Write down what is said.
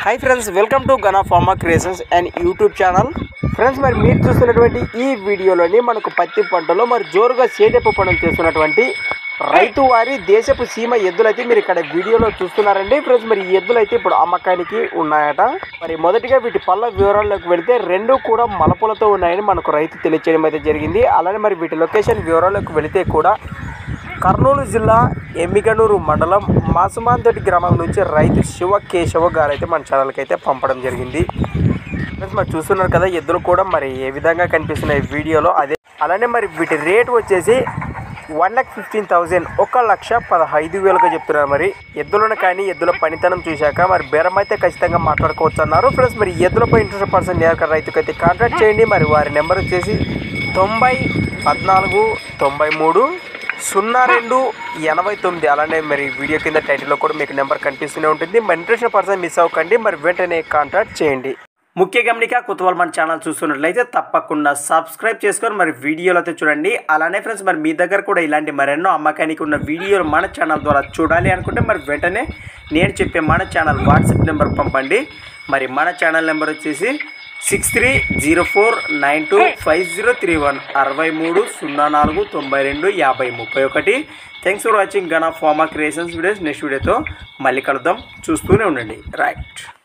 Hi friends, welcome to Gana pharma creations and YouTube channel. Friends, మరి మీరు చూస్తున్నటువంటి ఈ వీడియోలోని మనకు పత్తి పంటలో మరి జోరుగా సేదెప్పు పనులు చేస్తున్నటువంటి రైతు వారి దేశపు సీమ ఎద్దులైతే మీరు ఇక్కడ వీడియోలో చూస్తున్నారండి. ఫ్రెండ్స్, మరి ఈ ఎద్దులైతే ఇప్పుడు అమ్మకానికి ఉన్నాయట. మరి మొదటిగా వీటి పళ్ళ వివరాల్లోకి వెళితే రెండు కూడా మలపులతో ఉన్నాయని మనకు రైతు తెలియచేయడం అయితే జరిగింది. అలానే మరి వీటి లొకేషన్ వివరాల్లోకి వెళితే కూడా కర్నూలు జిల్లా ఎమ్మిగనూరు మండలం మాసుమాంతటి గ్రామం నుంచి రైతు శివ కేశవ గారు అయితే మన ఛానల్కి అయితే పంపడం జరిగింది. ఫ్రెండ్స్, మరి చూస్తున్నారు కదా ఎద్దులు కూడా మరి ఏ విధంగా కనిపిస్తున్నాయి వీడియోలో. అదే అలానే మరి వీటి రేట్ వచ్చేసి 1,15,000 1,15,000గా చెప్తున్నారు. మరి ఎద్దులను కానీ ఎద్దుల పనితనం చూశాక మరి బేరం అయితే ఖచ్చితంగా మాట్లాడుకోవచ్చు అన్నారు. ఫ్రెండ్స్, మరి ఎద్దులపై ఇంట్రెస్ట్ పర్సన్ నేరుగా రైతుకైతే కాంటాక్ట్ చేయండి. మరి వారి నెంబర్ వచ్చేసి 90 14 93 02 89. అలానే మరి వీడియో కింద టైటిల్లో కూడా మీకు నెంబర్ కనిపిస్తూనే ఉంటుంది. మరి ఇంట్రెస్ట్ పర్సన్ మిస్ అవ్వకండి, మరి వెంటనే కాంటాక్ట్ చేయండి. ముఖ్య గమనిక, కొత్తవాళ్ళు మన ఛానల్ చూస్తున్నట్లయితే తప్పకుండా సబ్స్క్రైబ్ చేసుకొని మరి వీడియోలు అయితే చూడండి. అలానే ఫ్రెండ్స్, మరి మీ దగ్గర కూడా ఇలాంటి మరెన్నో అమ్మకానికి ఉన్న వీడియోలు మన ఛానల్ ద్వారా చూడాలి అనుకుంటే మరి వెంటనే నేను చెప్పే మన ఛానల్ వాట్సాప్ నెంబర్ పంపండి. మరి మన ఛానల్ నెంబర్ వచ్చేసి 6304925031 6304925031. Thanks for watching Gana pharma creations videos. Next వీడియోతో మళ్ళీ కలుద్దాం, చూస్తూనే ఉండండి. రైట్.